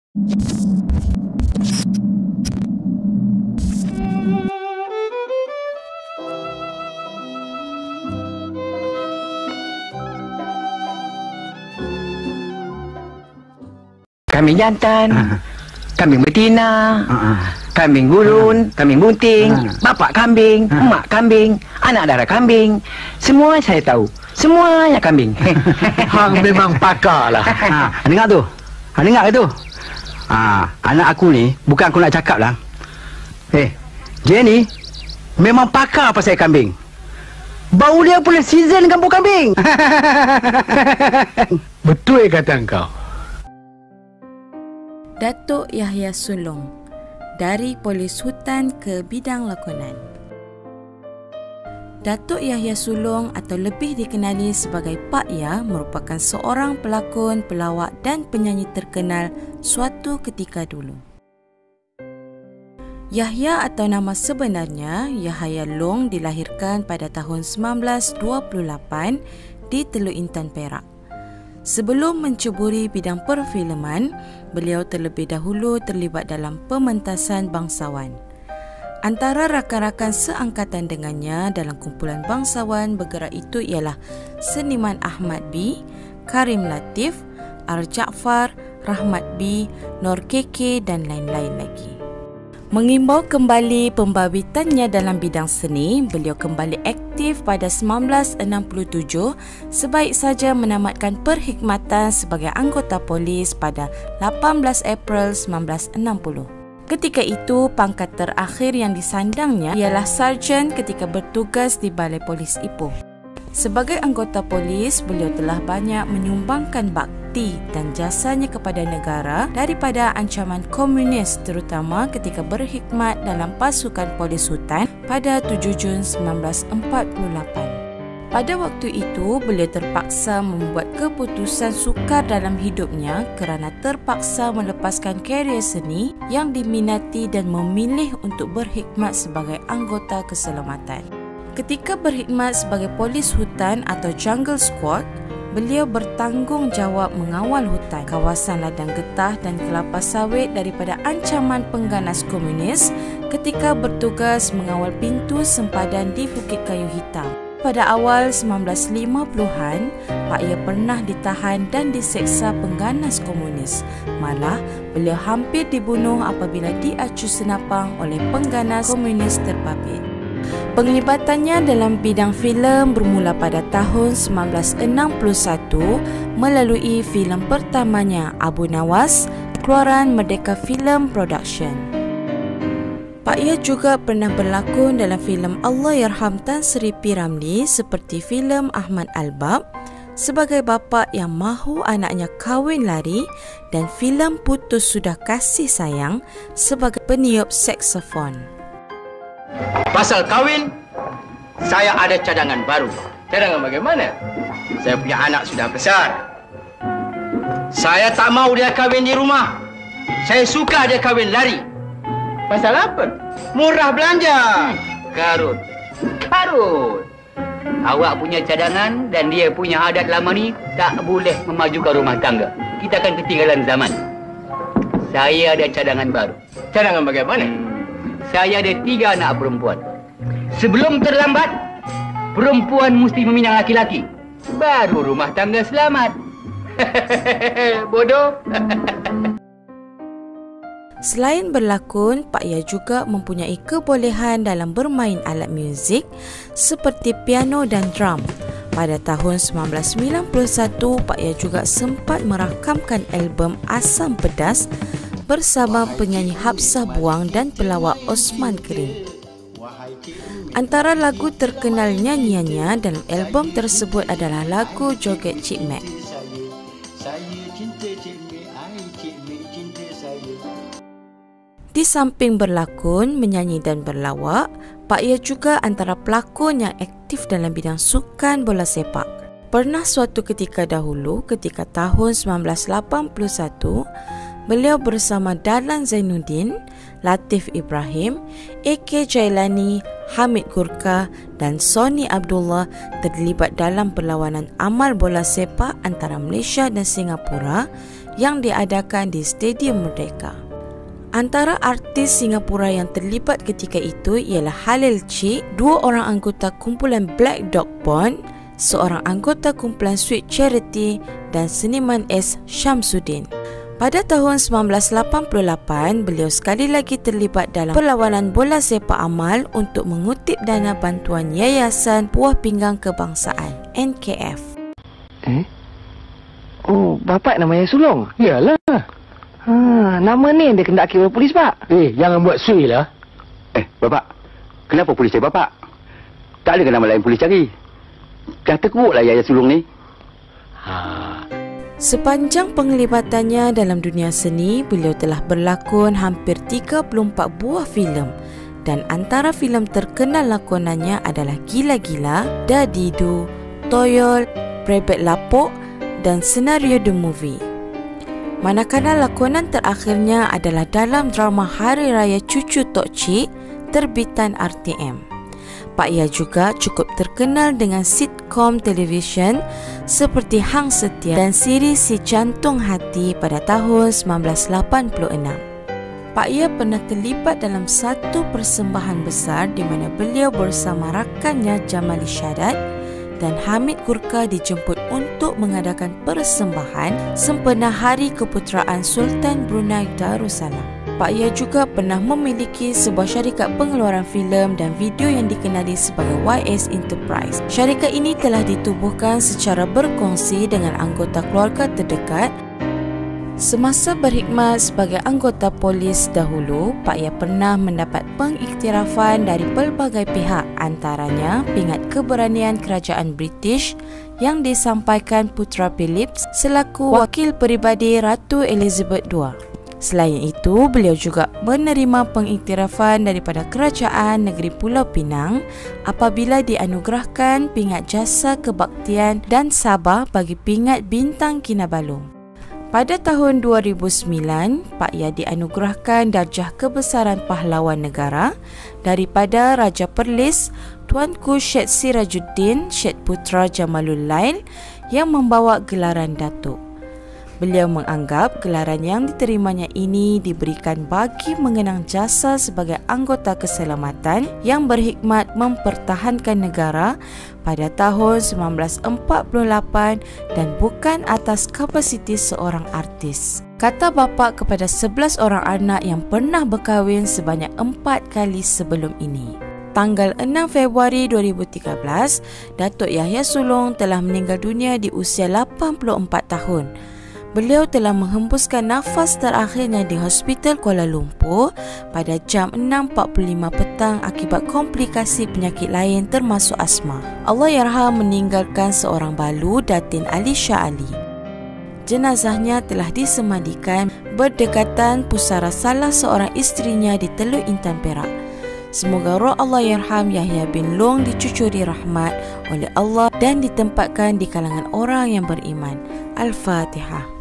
Kambing jantan, kambing betina, kambing gulun, kambing bunting, bapak kambing, mak kambing, anak dara kambing. Semua saya tahu. Semuanya kambing. Hang memang pakar lah. Dengar tu. Dengar ke tu? Anak aku ni, bukan aku nak cakap lah. Dia ni memang pakar pasal kambing. Bau dia boleh season kampung kambing. Betul kata engkau. Datuk Yahya Sulong, dari Polis Hutan ke bidang lakonan. Datuk Yahya Sulong atau lebih dikenali sebagai Pak Ya merupakan seorang pelakon, pelawak dan penyanyi terkenal suatu ketika dulu. Yahya atau nama sebenarnya Yahya Long dilahirkan pada tahun 1928 di Teluk Intan, Perak. Sebelum mencuburi bidang perfilman, beliau terlebih dahulu terlibat dalam pementasan bangsawan. Antara rakan-rakan seangkatan dengannya dalam kumpulan bangsawan bergerak itu ialah Seniman Ahmad B, Karim Latif, Ar Jaafar, Rahmat B, Nur KK dan lain-lain lagi. Mengimbau kembali pembabitannya dalam bidang seni, beliau kembali aktif pada 1967 sebaik saja menamatkan perkhidmatan sebagai anggota polis pada 18 April 1960. Ketika itu, pangkat terakhir yang disandangnya ialah sarjan ketika bertugas di Balai Polis Ipoh. Sebagai anggota polis, beliau telah banyak menyumbangkan bakti dan jasanya kepada negara daripada ancaman komunis, terutama ketika berkhidmat dalam pasukan polis hutan pada 7 Jun 1948. Pada waktu itu, beliau terpaksa membuat keputusan sukar dalam hidupnya kerana terpaksa melepaskan karier seni yang diminati dan memilih untuk berkhidmat sebagai anggota keselamatan. Ketika berkhidmat sebagai polis hutan atau jungle squad, beliau bertanggungjawab mengawal hutan, kawasan ladang getah dan kelapa sawit daripada ancaman pengganas komunis ketika bertugas mengawal pintu sempadan di Bukit Kayu Hitam. Pada awal 1950-an, Pak Ya pernah ditahan dan diseksa pengganas komunis. Malah, beliau hampir dibunuh apabila diacu senapang oleh pengganas komunis terbabit. Penglibatannya dalam bidang filem bermula pada tahun 1961 melalui filem pertamanya Abu Nawas, keluaran Merdeka Film Production. Pak Ya juga pernah berlakon dalam filem Allahyarham Tan Sri P. Ramlee seperti filem Ahmad Albab sebagai bapa yang mahu anaknya kahwin lari dan filem Putus Sudah Kasih Sayang sebagai peniup saksofon. Pasal kahwin, saya ada cadangan baru. Cadangan bagaimana? Saya punya anak sudah besar. Saya tak mau dia kahwin di rumah. Saya suka dia kahwin lari. Pasal apa? Murah belanja. Karut. Awak punya cadangan dan dia punya adat lama ni tak boleh memajukan rumah tangga. Kita akan ketinggalan zaman. Saya ada cadangan baru. Cadangan bagaimana? Saya ada 3 anak perempuan. Sebelum terlambat, perempuan mesti meminang laki-laki. Baru rumah tangga selamat. Bodoh. Selain berlakon, Pak Ya juga mempunyai kebolehan dalam bermain alat muzik seperti piano dan drum. Pada tahun 1991, Pak Ya juga sempat merakamkan album Asam Pedas bersama penyanyi Hapsah Buang dan pelawak Osman Karim. Antara lagu terkenal nyanyiannya dalam album tersebut adalah lagu Joget Cik Mek. Di samping berlakon, menyanyi dan berlawak, Pak Ya juga antara pelakon yang aktif dalam bidang sukan bola sepak. Pernah suatu ketika dahulu, ketika tahun 1981, beliau bersama Dahlan Zainuddin, Latif Ibrahim, AK Jailani, Hamid Gurkha dan Sony Abdullah terlibat dalam perlawanan amal bola sepak antara Malaysia dan Singapura yang diadakan di Stadium Merdeka. Antara artis Singapura yang terlibat ketika itu ialah Halil Cheek, 2 orang anggota kumpulan Black Dog Band, seorang anggota kumpulan Sweet Charity dan seniman S. Syamsuddin. Pada tahun 1988, beliau sekali lagi terlibat dalam perlawanan bola sepak amal untuk mengutip dana bantuan Yayasan Buah Pinggang Kebangsaan, NKF. Oh, bapak namanya Sulong? Yalah. Nama ni dia kena oleh polis, Pak. Jangan buat sui lah. Bapak. Kenapa polis cari bapak? Tak ada nama lain polis cari. Dah terkuatlah Yaya Sulong ni. Sepanjang penglibatannya dalam dunia seni, beliau telah berlakon hampir 34 buah filem dan antara filem terkenal lakonannya adalah Gila-Gila, Dadidu, Toyol, Brebet Lapok dan Senario The Movie. Manakala lakonan terakhirnya adalah dalam drama Hari Raya Cucu Tok Cik, terbitan RTM. Pak Yah juga cukup terkenal dengan sitkom televisyen seperti Hang Setia dan siri Si Jantung Hati pada tahun 1986. Pak Yah pernah terlibat dalam satu persembahan besar di mana beliau bersama rakannya Jamali Syadat dan Hamid Gurka dijemput untuk mengadakan persembahan sempena Hari Keputeraan Sultan Brunei Darussalam. Pak Yah juga pernah memiliki sebuah syarikat pengeluaran filem dan video yang dikenali sebagai YS Enterprise. Syarikat ini telah ditubuhkan secara berkongsi dengan anggota keluarga terdekat. Semasa berkhidmat sebagai anggota polis dahulu, Pak Yah pernah mendapat pengiktirafan dari pelbagai pihak, antaranya pingat keberanian kerajaan British yang disampaikan Putera Philips selaku wakil peribadi Ratu Elizabeth II. Selain itu, beliau juga menerima pengiktirafan daripada Kerajaan Negeri Pulau Pinang apabila dianugerahkan pingat jasa kebaktian dan Sabah bagi pingat Bintang Kinabalu. Pada tahun 2009, Pak Yah dianugerahkan darjah kebesaran pahlawan negara daripada Raja Perlis Tuanku Syed Sirajuddin Syed Putra Jamalul Lail yang membawa gelaran Datuk. Beliau menganggap gelaran yang diterimanya ini diberikan bagi mengenang jasa sebagai anggota keselamatan yang berkhidmat mempertahankan negara pada tahun 1948 dan bukan atas kapasiti seorang artis. Kata bapa kepada 11 orang anak yang pernah berkahwin sebanyak 4 kali sebelum ini. Tanggal 6 Februari 2013, Datuk Yahya Sulong telah meninggal dunia di usia 84 tahun. Beliau telah menghembuskan nafas terakhirnya di Hospital Kuala Lumpur pada jam 6.45 petang akibat komplikasi penyakit lain termasuk asma. Allahyarham meninggalkan seorang balu, Datin Ali Shah Ali. Jenazahnya telah disemadikan berdekatan pusara salah seorang isterinya di Teluk Intan Perak. Semoga roh Allahyarham Yahya bin Long dicucuri rahmat oleh Allah dan ditempatkan di kalangan orang yang beriman. Al-Fatihah.